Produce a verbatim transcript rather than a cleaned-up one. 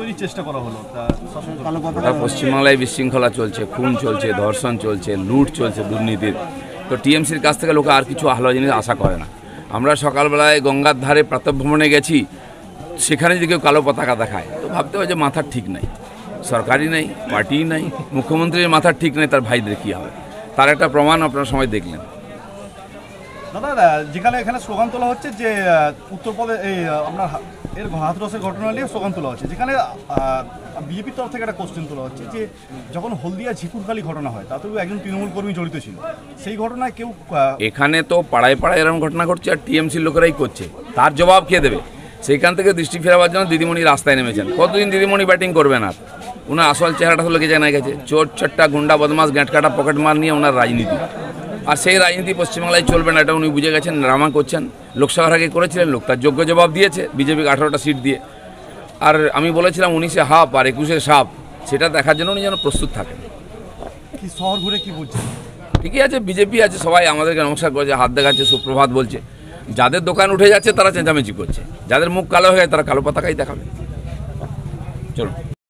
তৈরির চেষ্টা করা হলো। পশ্চিমবাংলায় বিশৃঙ্খলা চলছে, খুন চলছে, ধর্ষণ চলছে, লুট চলছে, দুর্নীতির। তো টিএমসির কাছ থেকে লোকে আর কিছু ভালো জিনিস আশা করে না। আমরা সকালবেলায় গঙ্গার ধারে প্রাতঃভ্রমণে গেছি, সেখানে যদি কেউ কালো পতাকা দেখায় তো ভাবতে হয় যে মাথার ঠিক নাই, সরকারি নাই, পার্টি নাই, মুখ্যমন্ত্রীর মাথার ঠিক নেই, তার ভাইদের কী হবে? তার একটা প্রমাণ আপনার সময় দেখলেন। দাদা, যেখানে এখানে স্লোগান তোলা হচ্ছে যে উত্তরপ্রদেশ এই আপনার এর হাতরসের ঘটনা নিয়ে স্লোগান তোলা হচ্ছে, যেখানে বিজেপির তরফ থেকে একটা কোশ্চেন তোলা হচ্ছে যে যখন হলদিয়া ঝিকুরখালি ঘটনা হয় তাতেও একজন তৃণমূল কর্মী জড়িত ছিল, সেই ঘটনায় কেউ এখানে তো পাড়ায় পাড়ায় এরকম ঘটনা ঘটছে আর টিএমসির লোকেরাই করছে, তার জবাব কে দেবে? সেইখান থেকে দৃষ্টি ফেরাবার জন্য দিদিমণি রাস্তায় নেমেছেন। কতদিন দিদিমণি ব্যাটিং করবেন? আর ওনার আসল চেহারাটা তো লোকে জানা গেছে, চোর চট্টা গুন্ডা বদমাস গ্যাঁট কাটা পকেট মার নিয়ে ওনার রাজনীতি। আর সেই রাজনীতি পশ্চিমবাংলায় চলবে না, এটা উনি বুঝে গেছেন, ড্রামা করছেন। লোকসভার আগে করেছিলেন, লোক তার যোগ্য জবাব দিয়েছে বিজেপিকে আঠারোটা সিট দিয়ে। আর আমি বলেছিলাম উনিশে হাফ আর একুশে সাপ, সেটা দেখার জন্য উনি যেন প্রস্তুত থাকেন। কি শহর ঘুরে কি বলছেন? ঠিকই আছে, বিজেপি আছে, সবাই আমাদেরকে নমস্কার করছে, হাত দেখাচ্ছে, সুপ্রভাত বলছে। যাদের দোকান উঠে যাচ্ছে তারা চেঁচামেচি করছে, যাদের মুখ কালো হয়ে যায় তারা কালো পতাকাই দেখাবে। চলুন।